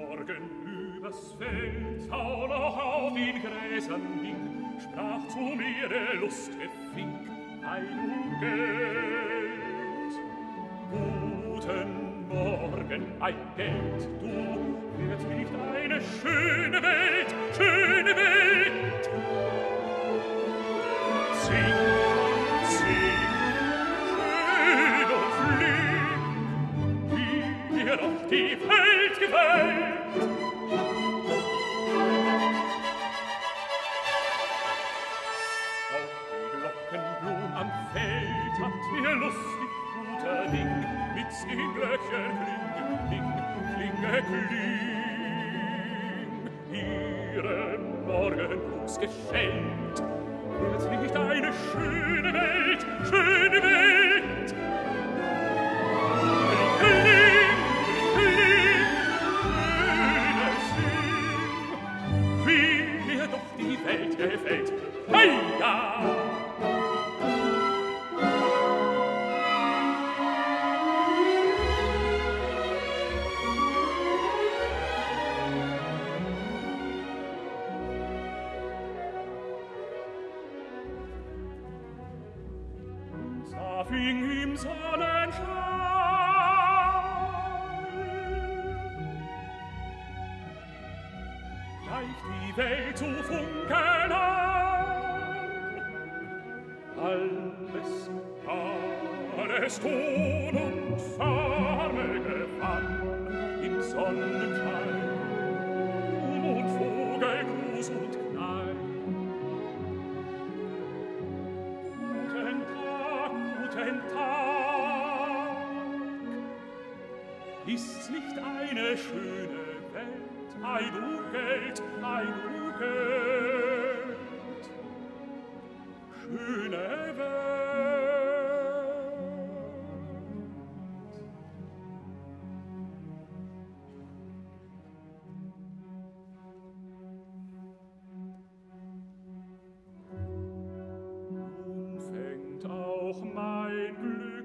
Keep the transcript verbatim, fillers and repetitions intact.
Morgen übers Feld, schau noch auf den Gräsern hing, sprach zu mir der lustige Fink, ei du Geld. Guten Morgen, ei Geld, du, wird nicht eine schöne Welt, schöne Welt. Sing, sing, schön und flink, wie dir doch die Welt gefällt. Auf die Glockenblum am Feld hat mir lustig guter Ding mit den Glöckchen kling, kling, kling, kling. Ihren Morgengruß geschenkt, wird nicht eine schöne Welt, schöne Welt. Kling, kling, schönes Ding, wie mir doch die Welt gefällt. Heia! Da fing im Sonnenschein gleich die Welt zu funkeln an. Alles, alles Ton und Farbe gewann im Sonnenschein und Vogelgruß und Knall. Guten Tag, guten Tag, ist's nicht eine schöne Welt, ei du Geld, ei du Geld, schöne Welt. Nun fängt auch mein Glück